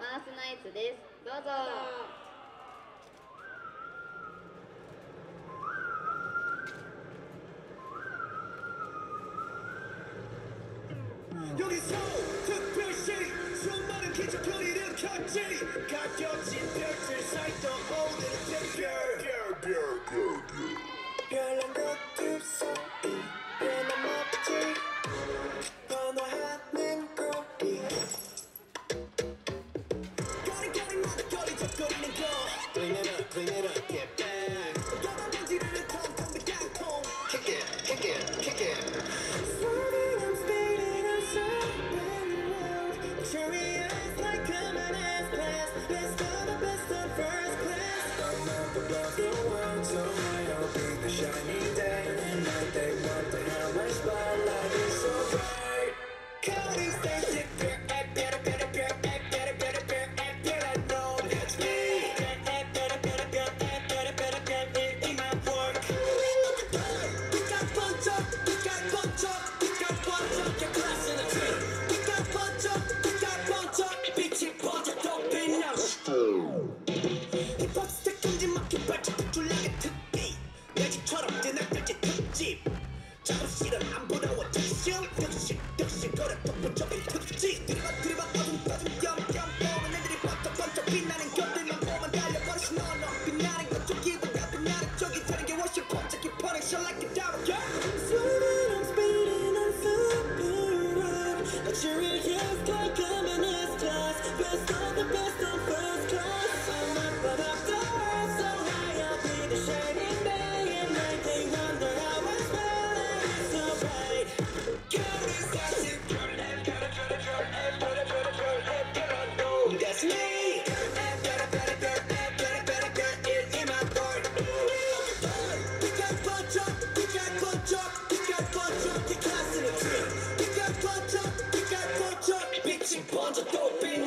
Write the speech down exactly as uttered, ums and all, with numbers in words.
マースナイツです。どうぞ。 여기서 특별시 수많은 기적거리는 켰지 가려진 별들 사이도 오늘은 특별 별난 것도 소리 변함없지 번화하는 거리 거리거리마다 거리적거리는 거 Bring it up, bring it up, get back 여러 번지르르 텅텅 빈 땅콩 Kick it, kick it, kick it Slowing, I'm speeding, I'm surfing around Curious like coming as class Best of the best of first class I'm up above the world so high I'll be the shining day and night They wonder how my spotlight is so bright Counting station, better, better, better, better, better, better, better, better, I know that's me Better, better, better, better, better, better, better, in my work We got punch up, we got punch up, we got punch up, your class in the tree We got punch up, we got punch up, 빛이 번져 또 빛나 힙합 스택 금지막힌 발톱 줄라게 특기 내 집처럼 드날떨지 특집 작업실은 안 부러워 특실 특실 특실 거래 톡톡적인 특집 들이박 들이박 어둠 빠진 겸겸 보는 애들이 번쩍번쩍 빛나는 것들만 보면 달려버리시 너너 빛나는 것쪽이보다 빛나는 쪽이 다른 게 훨씬 번쩍이 퍼내셔 like a diamond girl Swimming, I'm speeding, I'm super up Luxurious like coming as class Best of the best of first class I'm up above the world so high I'll be the shining day and night They wonder how I spell it so bright Counting stars girl, girl, girl, girl, girl, girl, girl, girl, girl, girl, I know that's me Better, better, better, better, better, better, it's in my heart We got punch up, we got punch up, we got punch up, the class in the tree We got punch up, we got punch up, 빛이 번져 또 빛